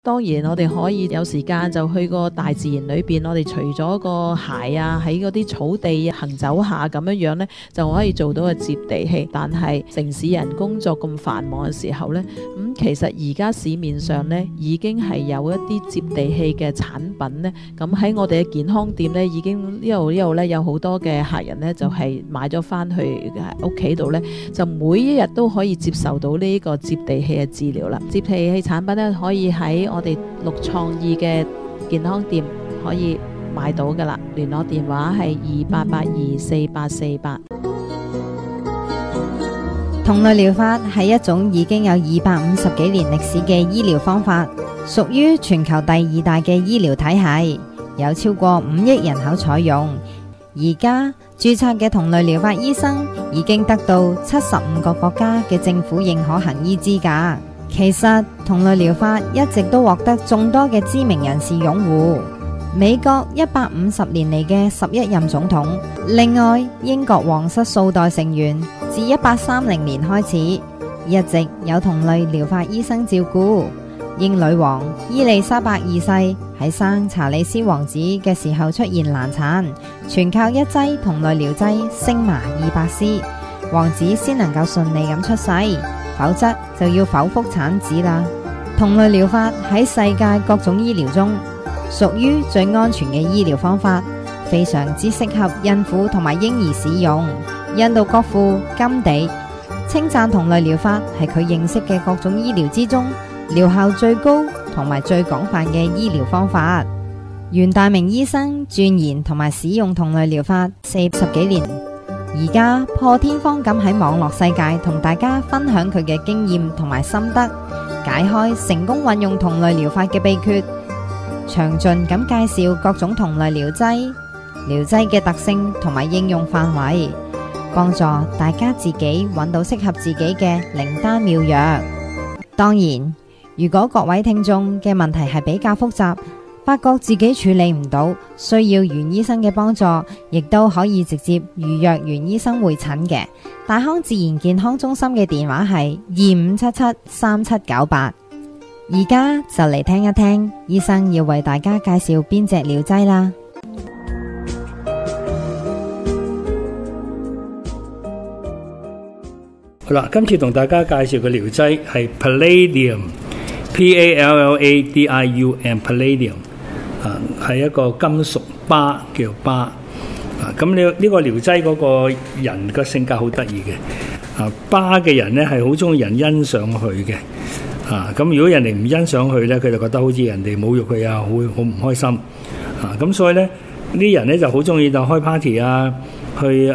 當然我哋可以有時間就去個大自然裏邊，我哋除咗個鞋啊，喺嗰啲草地行走下咁樣呢，就可以做到個接地氣。但係城市人工作咁繁忙嘅時候呢，其實而家市面上呢已經係有一啲接地氣嘅產品呢。咁喺我哋嘅健康店呢，已經呢度呢有好多嘅客人呢，就係買咗翻去屋企度呢，就每一日都可以接受到呢個接地氣嘅治療啦。接地氣產品呢，可以喺我哋綠創意嘅健康店可以買到噶啦，聯絡電話係28824848。 同類療法係一種已經有250幾年歷史嘅醫療方法，屬於全球第2大嘅醫療體系，有超過5億人口採用。而家註冊嘅同類療法醫生已經得到75個國家嘅政府認可行醫資格。其實同類療法一直都獲得眾多嘅知名人士擁護。美國150年嚟嘅11任總統，另外英國皇室數代成員自1830年開始，一直有同類療法醫生照顧。英女王伊麗莎白二世喺生查理斯王子嘅時候出現難產，全靠一劑同類療劑星麻200絲，王子先能夠順利咁出世，否則就要剖腹產子啦。同類療法喺世界各種醫療中屬於最安全嘅醫療方法，非常之適合孕婦同埋嬰兒使用。印度國父甘地稱讚同類療法係佢認識嘅各種醫療之中療效最高同埋最廣泛嘅醫療方法。袁大明醫生鑽研同埋使用同類療法40幾年，而家破天荒咁喺網絡世界同大家分享佢嘅經驗同埋心得，解開成功運用同類療法嘅秘訣，詳盡咁介紹各種同類療劑嘅特性同埋應用範圍，幫助大家自己揾到適合自己嘅靈丹妙藥。當然，如果各位聽眾嘅問題係比較複雜，發覺自己處理唔到，需要袁醫生嘅幫助，亦都可以直接預約袁醫生會診嘅。大康自然健康中心嘅電話係25773798。而家就嚟聽一聽醫生要為大家介紹邊隻療劑啦。 好啦，今次同大家介紹嘅療劑係 Palladium，P-A-L-L-A-D-I-U-M Palladium， 係一個金屬鈀，叫鈀。咁呢個療劑嗰個人個性格好得意嘅，鈀嘅人呢係好中意人欣賞佢嘅。咁如果人哋唔欣賞佢咧，佢就覺得好似人哋侮辱佢啊，會好唔開心。咁所以咧，呢啲人咧就好中意就開 party 啊，去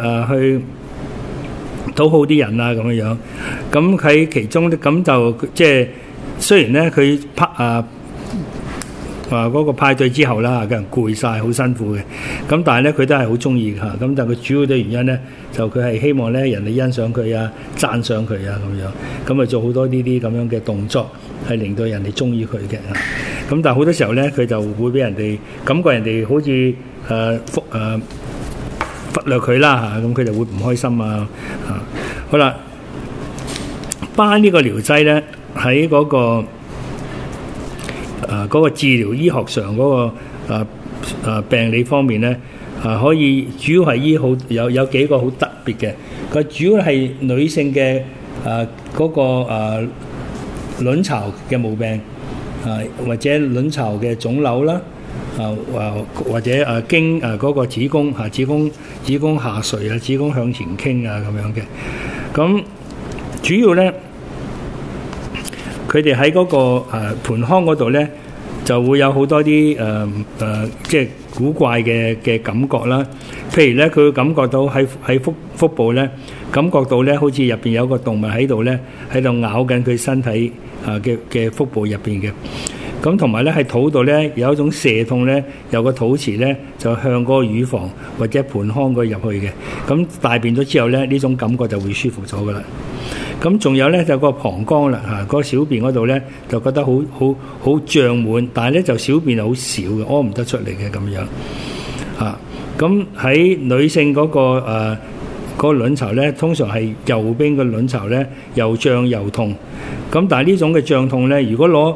討好啲人啊咁樣樣。咁喺其中咧，咁就即係雖然咧佢嗰個派對之後啦，個人攰晒，好辛苦嘅。咁但係咧，佢都係好中意嚇。咁但係佢主要嘅原因咧，就佢係希望咧人哋欣賞佢啊、讚賞佢啊咁樣。咁啊做好多呢啲咁樣嘅動作，係令到人哋中意佢嘅。咁但係好多時候咧，佢就會俾人哋感覺人哋好似忽略佢啦嚇。咁佢就會唔開心啊。好啦，鈀呢個療劑咧喺嗰個治療醫學上嗰個病理方面咧，可以主要係醫好有幾個好特別嘅。佢主要係女性嘅嗰個卵巢嘅毛病，或者卵巢嘅腫瘤啦，或者經嗰個子宮下垂啊，子宮向前傾啊咁樣嘅。咁主要咧，佢哋喺嗰個盆腔嗰度咧，就會有好多啲即係古怪嘅感覺啦。譬如咧，佢會感覺到喺腹部咧，感覺到咧，好似入邊有個動物喺度咧，喺度咬緊佢身體嘅腹部入邊嘅。咁同埋咧，喺肚度咧有一種瀉痛咧，有個肚臍咧就向嗰個乳房或者盆腔嗰入去嘅。咁大便咗之後咧，呢種感覺就會舒服咗噶啦。咁仲有咧就個膀胱啦，嗰個小便嗰度咧就覺得好脹滿，但係咧就小便係好少嘅，屙唔得出嚟嘅咁樣。咁喺女性嗰個卵巢咧，通常係右邊嘅卵巢咧又脹又痛。咁但係呢種嘅脹痛咧，如果攞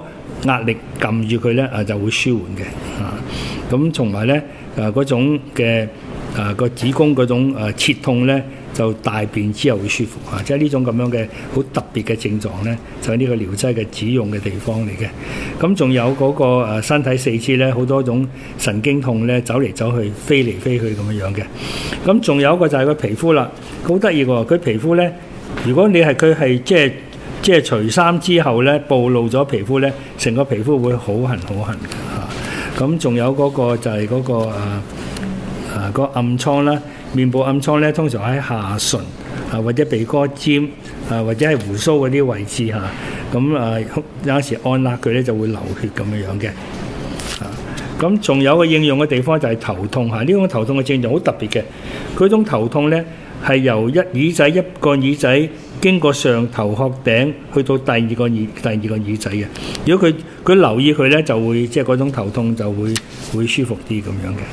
壓力撳住佢咧就會舒緩嘅咁同埋咧嗰種嘅個子宮嗰種切痛咧，就大便之後會舒服即係呢種咁樣嘅好特別嘅症狀咧，就係呢個療劑嘅指用嘅地方嚟嘅。咁仲有嗰個身體四肢咧，好多種神經痛咧，走嚟走去、飛嚟飛去咁樣嘅。咁仲有一個就係個皮膚啦，好得意喎！佢皮膚咧，如果你係佢係即係除衫之後咧，暴露咗皮膚咧，成個皮膚會好痕好痕嘅咁仲有嗰個就係嗰個個暗瘡啦，面部暗瘡咧，通常喺下唇或者鼻哥尖或者係鬍鬚嗰啲位置咁有時按壓佢咧就會流血咁樣嘅咁仲有個應用嘅地方就係頭痛呢種頭痛嘅症狀好特別嘅，佢種頭痛咧係由一個耳仔經過上頭殼頂去到第二個耳仔嘅。如果佢留意佢咧，就會即係嗰種頭痛就會舒服啲咁樣嘅。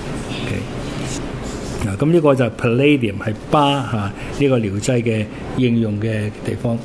咁呢個就係 Palladium 係巴呢個療劑嘅應用嘅地方。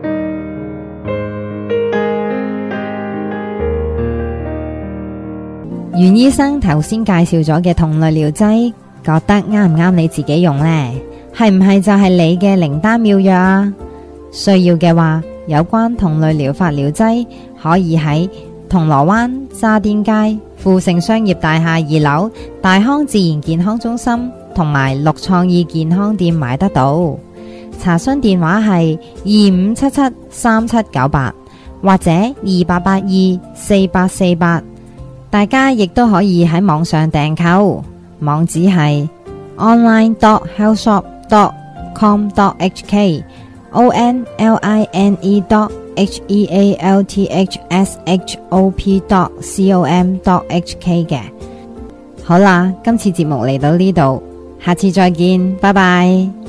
袁醫生頭先介紹咗嘅同類療劑，覺得啱唔啱你自己用呢？係唔係就係你嘅靈丹妙藥啊？需要嘅話，有關同類療法療劑可以喺銅鑼灣渣甸街富盛商業大廈2樓大康自然健康中心同埋綠創意健康店買得到。查詢電話係25773798或者28824848。大家亦都可以喺網上訂購，網址係 online.healthshop.com.hk online.healthshop.com.hk 嘅。好啦，今次節目嚟到呢度，下次再見，拜拜。